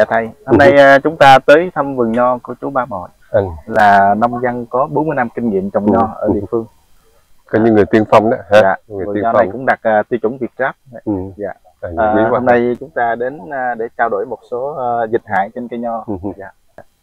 Dạ thầy, hôm nay chúng ta tới thăm vườn nho của chú Ba Mọi, là nông dân có 40 năm kinh nghiệm trồng nho ở địa phương. Có những người tiên phong đó hả? Dạ, người vườn tiên nho phong này cũng đặt tiêu chuẩn Việt Gáp. Dạ. Hôm nay chúng ta đến để trao đổi một số dịch hại trên cây nho. Dạ.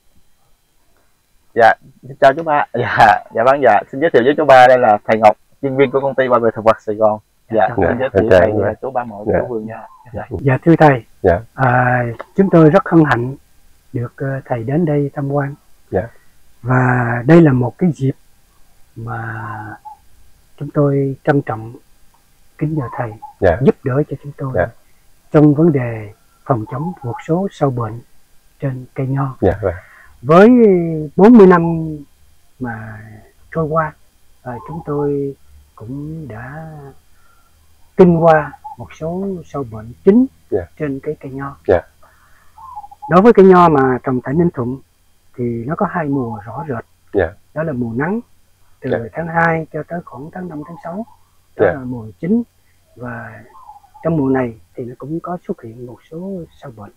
Dạ, chào chú Ba. Dạ vâng, dạ, xin giới thiệu với chú Ba, đây là thầy Ngọc, chuyên viên của công ty bảo vệ thực vật Sài Gòn. Dạ, xin giới thiệu thầy chú Ba Mọi của vườn nho. Dạ thưa thầy, chúng tôi rất hân hạnh được thầy đến đây tham quan. Và đây là một cái dịp mà chúng tôi trân trọng kính nhờ thầy giúp đỡ cho chúng tôi trong vấn đề phòng chống một số sâu bệnh trên cây nho. Với 40 năm mà trôi qua, chúng tôi cũng đã kinh qua một số sâu bệnh chính trên cái cây nho. Đối với cây nho mà trồng tại Ninh Thuận thì nó có hai mùa rõ rệt. Đó là mùa nắng từ tháng 2 cho tới khoảng tháng 5 tháng 6, đó là mùa chính, và trong mùa này thì nó cũng có xuất hiện một số sâu bệnh.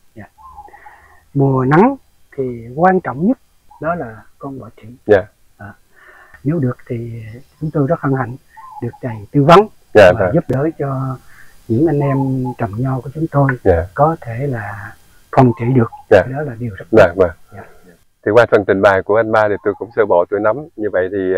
Mùa nắng thì quan trọng nhất đó là con bọ trĩ. Nếu được thì chúng tôi rất hân hạnh được thầy tư vấn và giúp đỡ cho những anh em trồng nho của chúng tôi có thể là phòng trị được. Đó là điều rất tốt. Thì qua phần trình bày của anh Ba thì tôi cũng sơ bộ tôi nắm như vậy. Thì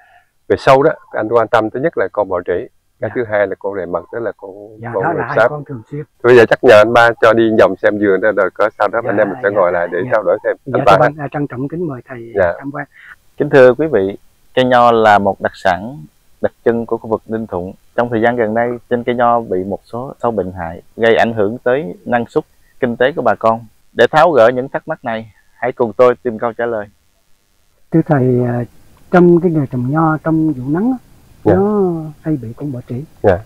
về sâu đó anh quan tâm thứ nhất là con bọ trĩ, cái thứ hai là con rệp mật, đó là con đó là hai con thường xuyên. Bây giờ chắc nhờ anh Ba cho đi vòng xem vườn đó, rồi có sau đó anh em mình sẽ ngồi lại để trao đổi thêm. Anh Ba trân trọng kính mời thầy tham quan. Kính thưa quý vị, cây nho là một đặc sản đặc trưng của khu vực Ninh Thuận. Trong thời gian gần đây, trên cây nho bị một số sâu bệnh hại gây ảnh hưởng tới năng suất kinh tế của bà con. Để tháo gỡ những thắc mắc này, hãy cùng tôi tìm câu trả lời. Thưa thầy, trong cái nghề trồng nho trong vụ nắng nó hay bị con bọ trĩ.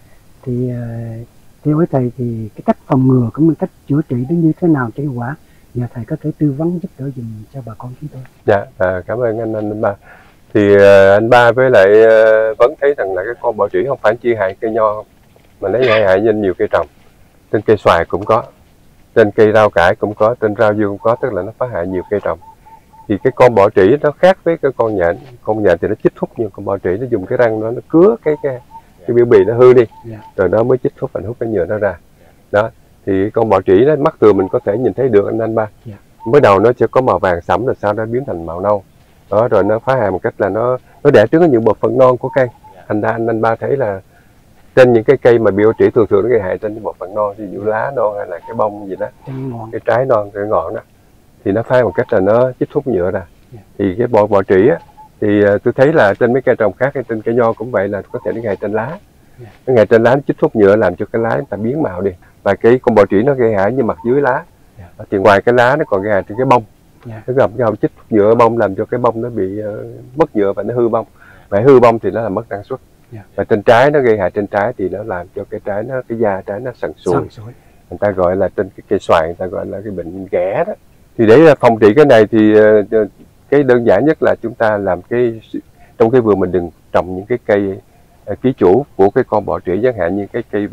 Thì theo với thầy thì cái cách phòng ngừa cũng như cách chữa trị nó như thế nào cho hiệu quả, nhờ thầy có thể tư vấn giúp đỡ dùm cho bà con chúng tôi. Cảm ơn anh Ba. Thì anh Ba với lại vẫn thấy rằng là cái con bọ trĩ không phải chỉ hại cây nho không, mà nó hại trên nhiều cây trồng. Trên cây xoài cũng có, trên cây rau cải cũng có, trên rau dưa cũng có, tức là nó phá hại nhiều cây trồng. Thì cái con bọ trĩ nó khác với cái con nhện. Con nhện thì nó chích thuốc, nhưng con bọ trĩ nó dùng cái răng nó cứa cái biểu bì nó hư đi, rồi nó mới chích thuốc và hút cái nhựa nó ra. Đó, thì con bọ trĩ nó mắt thường mình có thể nhìn thấy được anh Ba. Mới đầu nó sẽ có màu vàng sẫm, rồi sau đó biến thành màu nâu. Đó, rồi nó phá hại một cách là nó đẻ trứng ở những bộ phận non của cây. Thành ra anh Ba thấy là trên những cái cây mà bị bọ trĩ thường nó gây hại trên những bộ phận non, ví dụ lá non hay là cái bông gì đó, cái trái non, cái ngọn đó, thì nó phá một cách là nó chích thuốc nhựa ra. Thì cái bọ trĩ á, thì tôi thấy là trên mấy cây trồng khác hay trên cây nho cũng vậy, là có thể nó gây trên lá. Nó gây trên lá, nó chích thuốc nhựa làm cho cái lá người ta biến màu đi. Và cái con bọ trĩ nó gây hại như mặt dưới lá. Thì ngoài cái lá nó còn gây hại trên cái bông. Nó gặp cái chích thuốc nhựa ở bông làm cho cái bông nó bị mất nhựa và nó hư bông. Và hư bông thì nó là mất năng suất. Và trên trái nó gây hại trên trái thì nó làm cho cái trái nó, cái da trái nó sần sùi. Người ta gọi là trên cái cây xoài người ta gọi là cái bệnh ghẻ đó. Thì để phòng trị cái này thì cái đơn giản nhất là chúng ta làm trong cái vườn mình đừng trồng những cái cây ký chủ của cái con bọ trĩ, chẳng hạn như cái cây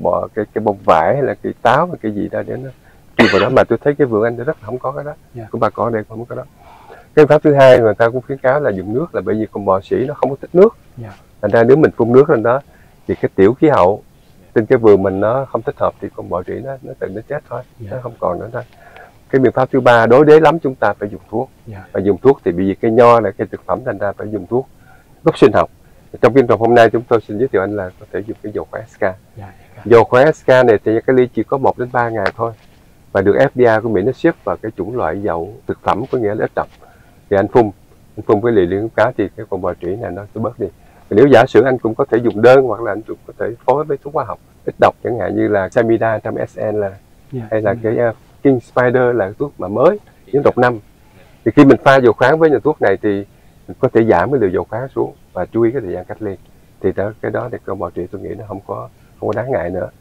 cái bông vải hay là cây táo hay cái gì đó để nó kêu vào đó. Mà tôi thấy cái vườn anh rất là không có cái đó, của bà con đây không có đó. Cái pháp thứ hai người ta cũng khuyến cáo là dùng nước, là bởi vì con bọ trĩ nó không có thích nước. Thành ra nếu mình phun nước lên đó thì cái tiểu khí hậu trên cái vườn mình nó không thích hợp thì con bọ trĩ nó tự nó chết thôi, nó không còn nữa thôi. Cái biện pháp thứ ba, đối đế lắm chúng ta phải dùng thuốc. Và dùng thuốc thì bởi vì cây nho là cây thực phẩm, thành ra phải dùng thuốc gốc sinh học. Trong phiên trồng hôm nay chúng tôi xin giới thiệu anh là có thể dùng cái dầu khóe SK. Dầu khóe SK này thì cái ly chỉ có 1 đến 3 ngày thôi, và được FDA của Mỹ nó xếp vào cái chủng loại dầu thực phẩm, có nghĩa là ít độc. Thì anh phun với liều lượng cá thì cái con bọ trĩ này nó bớt đi. Và nếu giả sử anh cũng có thể dùng đơn, hoặc là anh cũng có thể phối với thuốc hóa học ít độc, chẳng hạn như là Samida trong SN là hay là cái King Spider là thuốc mà mới những độc năm. Thì khi mình pha dầu khoáng với nhà thuốc này thì mình có thể giảm cái liều dầu khoáng xuống và chú ý cái thời gian cách ly. Thì cái đó thì con bọ trĩ tôi nghĩ nó không có đáng ngại nữa.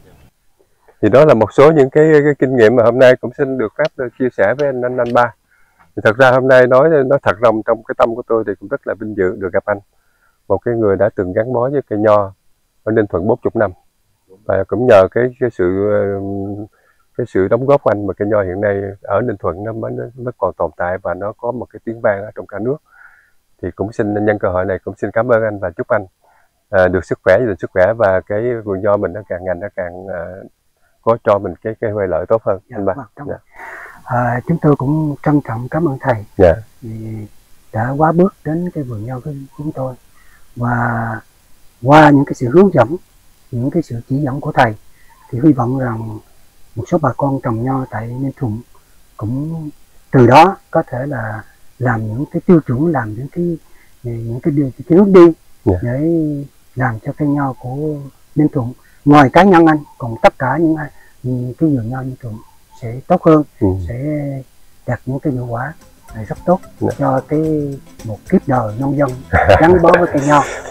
Thì đó là một số những cái kinh nghiệm mà hôm nay cũng xin được phép chia sẻ với anh Ba. Thì thật ra hôm nay nói thật lòng, trong cái tâm của tôi thì cũng rất là vinh dự được gặp anh, một cái người đã từng gắn bó với cây nho ở Ninh Thuận 40 năm, và cũng nhờ cái sự cái sự đóng góp của anh mà cây nho hiện nay ở Ninh Thuận nó còn tồn tại và nó có một cái tiếng vang ở trong cả nước. Thì cũng xin nhân cơ hội này cũng xin cảm ơn anh và chúc anh được sức khỏe, được sức khỏe và cái vườn nho mình nó càng ngày nó càng có cho mình cái huệ lợi tốt hơn. Anh ba. Chúng tôi cũng trân trọng cảm ơn thầy vì đã quá bước đến cái vườn nho của chúng tôi, và qua những cái sự hướng dẫn, những cái sự chỉ dẫn của thầy thì hy vọng rằng một số bà con trồng nho tại Ninh Thuận cũng từ đó có thể là làm những cái tiêu chuẩn, làm những cái hướng đi để làm cho cây nho của Ninh Thuận, ngoài cá nhân anh còn tất cả những cái vườn nho Ninh Thuận sẽ tốt hơn, sẽ đạt những cái hiệu quả rất tốt cho một kiếp đời nông dân gắn bó với cây nho.